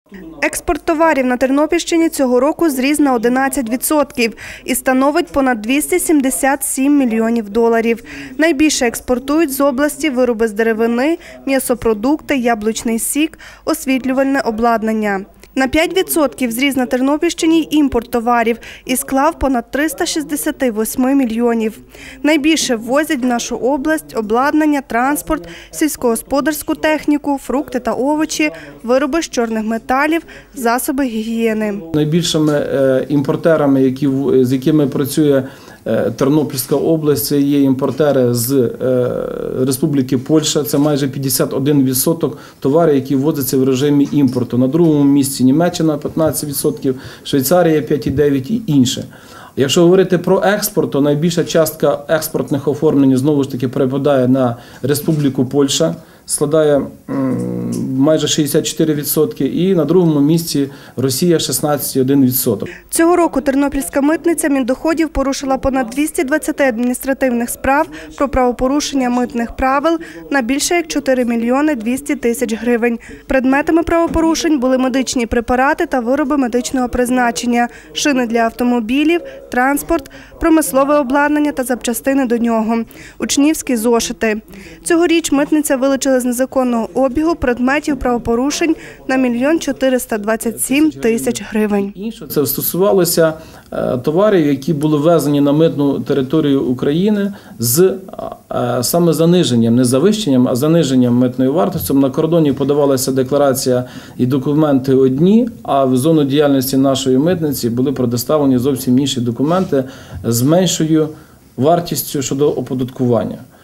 Експорт товарів на Тернопільщині цього року зріс на 11% і становить понад 277 мільйонів доларів. Найбільше експортують з області вироби з деревини, м'ясопродукти, яблучний сік, освітлювальне обладнання. На 5% зріс на Тернопільщині й імпорт товарів і склав понад 368 мільйонів. Найбільше ввозять в нашу область обладнання, транспорт, сільськогосподарську техніку, фрукти та овочі, вироби з чорних металів, засоби гігієни. Найбільшими імпортерами, з якими працює Тернопільська область, це є імпортери з Республіки Польща, це майже 51% товарів, які ввозяться в режимі імпорту. На другому місці Німеччина 15%, Швейцарія 5,9% і інше. Якщо говорити про експорт, то найбільша частка експортних оформлень знову ж таки припадає на Республіку Польща, складає майже 64%, і на другому місці Росія 16,1%. Цього року Тернопільська митниця Міндоходів порушила понад 220 адміністративних справ про правопорушення митних правил на більше як 4 мільйони 200 тисяч гривень. Предметами правопорушень були медичні препарати та вироби медичного призначення, шини для автомобілів, транспорт, промислове обладнання та запчастини до нього, учнівські зошити. Цьогоріч митниця вилучила з незаконного обігу предметів правопорушень на 1 427 тисяч гривень. Це стосувалося товарів, які були ввезені на митну територію України з саме заниженням, не завищенням, а заниженням митної вартості. На кордоні подавалася декларація і документи одні, а в зону діяльності нашої митниці були предоставлені зовсім інші документи з меншою вартістю щодо оподаткування.